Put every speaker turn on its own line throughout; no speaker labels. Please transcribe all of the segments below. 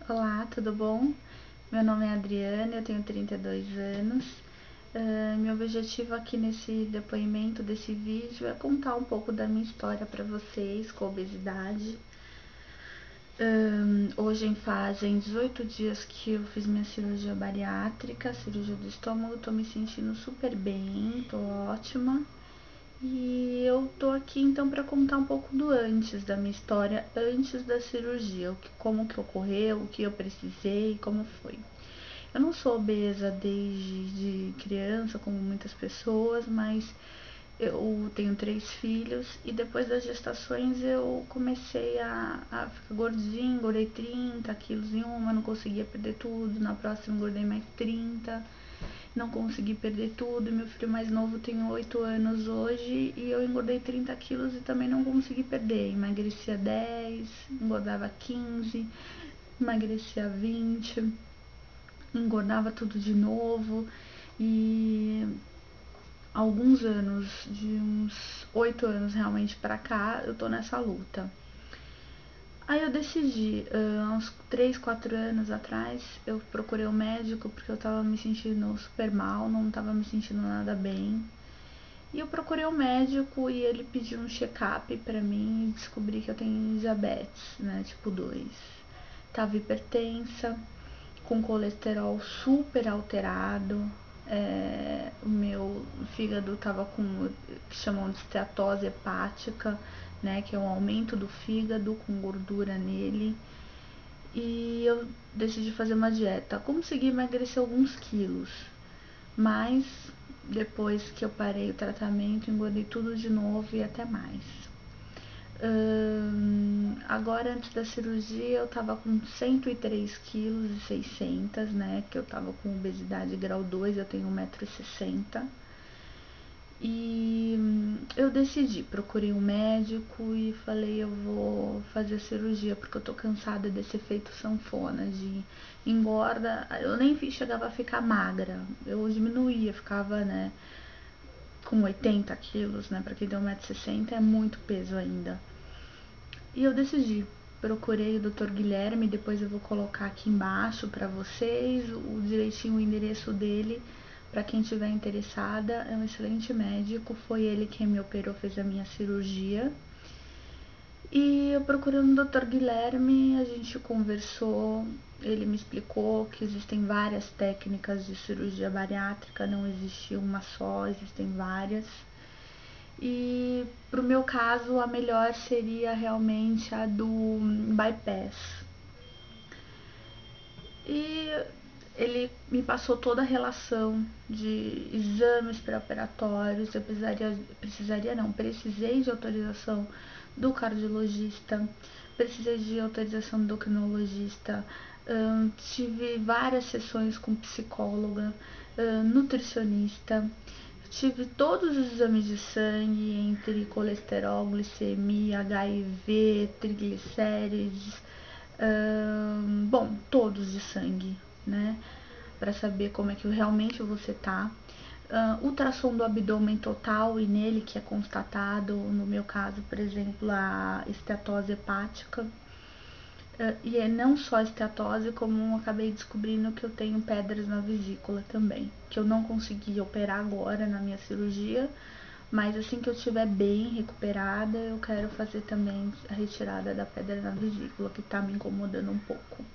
Olá, tudo bom? Meu nome é Adriana, eu tenho 32 anos. Meu objetivo aqui nesse depoimento desse vídeo é contar um pouco da minha história para vocês com obesidade. Hoje fazem 18 dias que eu fiz minha cirurgia bariátrica, cirurgia do estômago, tô me sentindo super bem, tô ótima. E eu tô aqui então para contar um pouco do antes da minha história, antes da cirurgia, como que ocorreu, o que eu precisei, como foi. Eu não sou obesa desde criança, como muitas pessoas, mas eu tenho 3 filhos e depois das gestações eu comecei a ficar gordinha, engordei 30 quilos em uma, não conseguia perder tudo, na próxima engordei mais 30, não consegui perder tudo. Meu filho mais novo tem 8 anos hoje e eu engordei 30 quilos e também não consegui perder. Emagrecia 10, engordava 15, emagrecia 20, engordava tudo de novo. E alguns anos, de uns 8 anos realmente pra cá, eu tô nessa luta. Aí eu decidi, há uns 3, 4 anos atrás, eu procurei um médico porque eu tava me sentindo super mal, não tava me sentindo nada bem. E eu procurei um médico e ele pediu um check-up pra mim e descobri que eu tenho diabetes, né, tipo 2. Tava hipertensa, com colesterol super alterado, o meu fígado tava com o que chamam de esteatose hepática, né, que é um aumento do fígado com gordura nele. E eu decidi fazer uma dieta. Consegui emagrecer alguns quilos, mas depois que eu parei o tratamento, engordei tudo de novo e até mais. Agora, antes da cirurgia, eu tava com 103 quilos e 600, né? Que eu tava com obesidade grau 2, eu tenho 1,60 m. E eu decidi, procurei um médico e falei, eu vou fazer a cirurgia, porque eu tô cansada desse efeito sanfona, de engorda. Eu nem chegava a ficar magra, eu diminuía, ficava, né, com 80 quilos, né, pra quem tem 1,60 m é muito peso ainda. E eu decidi, procurei o Dr. Guilherme, depois eu vou colocar aqui embaixo para vocês o direitinho o endereço dele, para quem tiver interessada. É um excelente médico, foi ele quem me operou, fez a minha cirurgia. E eu procurando o Dr. Guilherme, a gente conversou, ele me explicou que existem várias técnicas de cirurgia bariátrica, não existe uma só, existem várias. E pro meu caso, a melhor seria realmente a do bypass. E ele me passou toda a relação de exames pré-operatórios. Eu precisaria não, precisei de autorização do cardiologista, precisei de autorização do endocrinologista, tive várias sessões com psicóloga, nutricionista, tive todos os exames de sangue, entre colesterol, glicemia, HIV, triglicérides, bom, todos de sangue, né? Para saber como é que realmente você tá. Ultrassom do abdômen total e nele que é constatado, no meu caso, por exemplo, a esteatose hepática. E é não só esteatose, como acabei descobrindo que eu tenho pedras na vesícula também, que eu não consegui operar agora na minha cirurgia, mas assim que eu estiver bem recuperada, eu quero fazer também a retirada da pedra na vesícula, que tá me incomodando um pouco.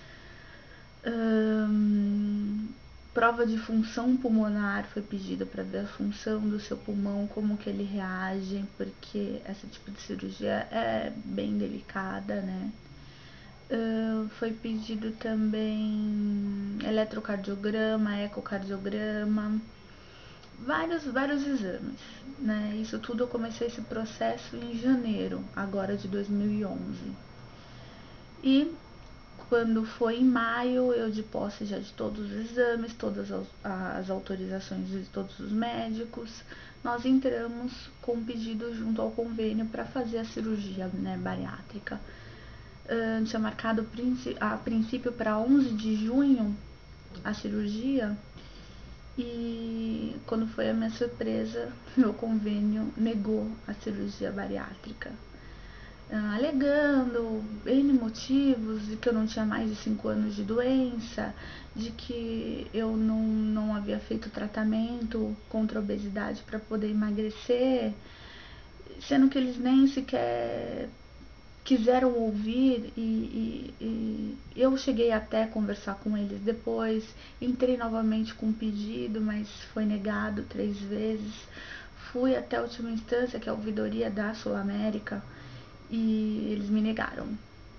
Prova de função pulmonar foi pedida para ver a função do seu pulmão, como que ele reage, porque esse tipo de cirurgia é bem delicada, né? Foi pedido também eletrocardiograma, ecocardiograma, vários exames, né? Isso tudo eu comecei esse processo em janeiro, agora de 2011. E quando foi em maio, eu de posse já de todos os exames, todas as autorizações de todos os médicos, nós entramos com um pedido junto ao convênio para fazer a cirurgia, né, bariátrica. Tinha marcado a princípio para 11 de junho a cirurgia e quando foi a minha surpresa, meu convênio negou a cirurgia bariátrica. alegando N motivos, de que eu não tinha mais de 5 anos de doença, de que eu não havia feito tratamento contra a obesidade para poder emagrecer, sendo que eles nem sequer quiseram ouvir e eu cheguei até a conversar com eles depois, entrei novamente com um pedido, mas foi negado 3 vezes, fui até a última instância, que é a ouvidoria da Sul América, e eles me negaram.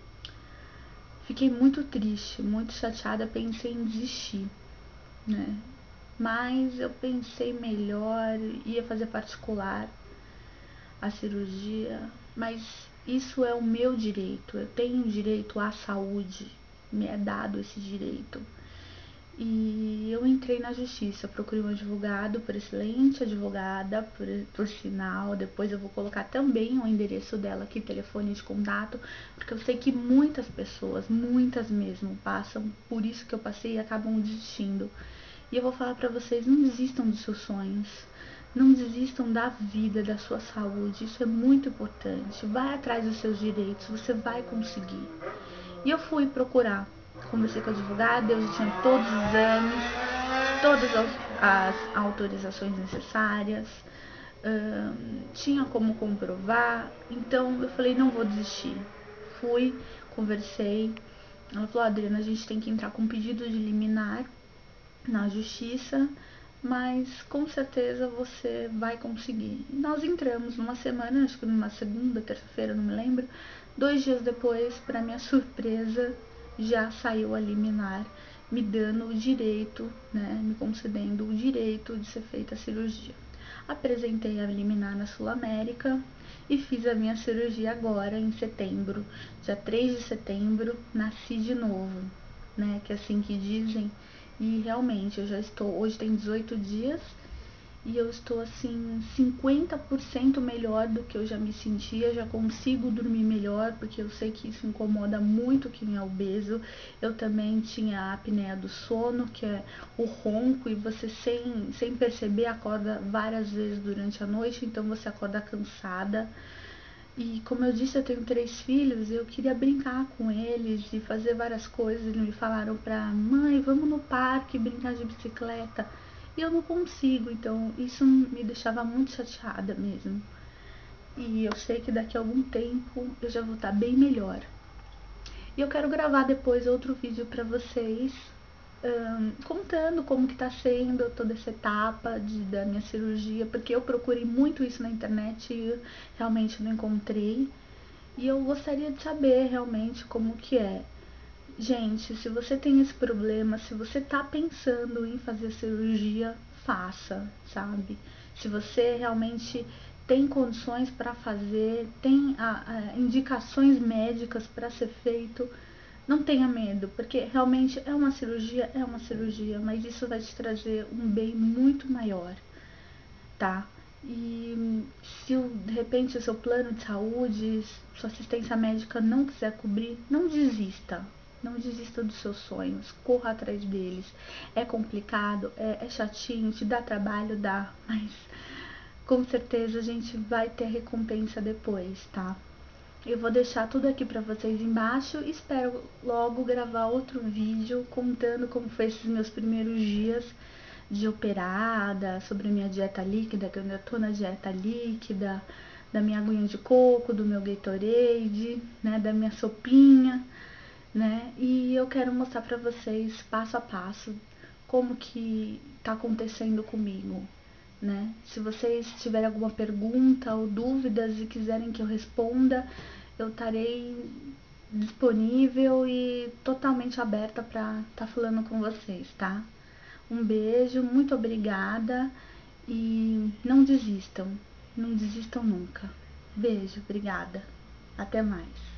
Fiquei muito triste, muito chateada, pensei em desistir, né? Mas eu pensei melhor, ia fazer particular a cirurgia, mas isso é o meu direito, eu tenho direito à saúde, me é dado esse direito. E eu entrei na justiça, procurei um advogado, por excelente advogada, por sinal, depois eu vou colocar também o endereço dela aqui, telefone de contato, porque eu sei que muitas pessoas, muitas mesmo, passam por isso que eu passei e acabam desistindo. E eu vou falar pra vocês, não desistam dos seus sonhos, não desistam da vida, da sua saúde, isso é muito importante. Vai atrás dos seus direitos, você vai conseguir. E eu fui procurar, conversei com a advogada, eu já tinha todos os exames, todas as autorizações necessárias, tinha como comprovar, então eu falei, não vou desistir. Fui, conversei, ela falou, Adriana, a gente tem que entrar com um pedido de liminar na justiça, mas com certeza você vai conseguir. E nós entramos numa semana, acho que numa segunda, terça-feira, não me lembro. 2 dias depois, para minha surpresa, já saiu a liminar, me dando o direito, né, me concedendo o direito de ser feita a cirurgia. Apresentei a liminar na Sul América e fiz a minha cirurgia agora em setembro, dia 3 de setembro, nasci de novo, né, que é assim que dizem. E realmente, eu já estou, hoje tem 18 dias e eu estou assim 50% melhor do que eu já me sentia, já consigo dormir melhor, porque eu sei que isso incomoda muito quem é obeso. Eu também tinha a apneia do sono, que é o ronco, e você sem perceber acorda várias vezes durante a noite, então você acorda cansada. E como eu disse, eu tenho 3 filhos, eu queria brincar com eles e fazer várias coisas. Eles me falaram pra mãe, vamos no parque brincar de bicicleta. E eu não consigo, então isso me deixava muito chateada mesmo. E eu sei que daqui a algum tempo eu já vou estar bem melhor. E eu quero gravar depois outro vídeo pra vocês, contando como que tá sendo toda essa etapa da minha cirurgia, porque eu procurei muito isso na internet e realmente não encontrei. E eu gostaria de saber realmente como que é. Gente, se você tem esse problema, se você tá pensando em fazer cirurgia, faça, sabe? Se você realmente tem condições para fazer, tem indicações médicas para ser feito, não tenha medo, porque realmente é uma cirurgia, mas isso vai te trazer um bem muito maior, tá? E se de repente o seu plano de saúde, sua assistência médica não quiser cobrir, não desista. Não desista dos seus sonhos, corra atrás deles. É complicado, é chatinho, te dá trabalho, dá, mas com certeza a gente vai ter recompensa depois, tá? Eu vou deixar tudo aqui pra vocês embaixo. Espero logo gravar outro vídeo contando como foi esses meus primeiros dias de operada, sobre a minha dieta líquida, que eu ainda tô na dieta líquida, da minha aguinha de coco, do meu Gatorade, né, da minha sopinha, né? E eu quero mostrar pra vocês passo a passo como que tá acontecendo comigo, né? Se vocês tiverem alguma pergunta ou dúvidas e quiserem que eu responda, eu estarei disponível e totalmente aberta para estar falando com vocês, tá? Um beijo, muito obrigada e não desistam, não desistam nunca. Beijo, obrigada. Até mais.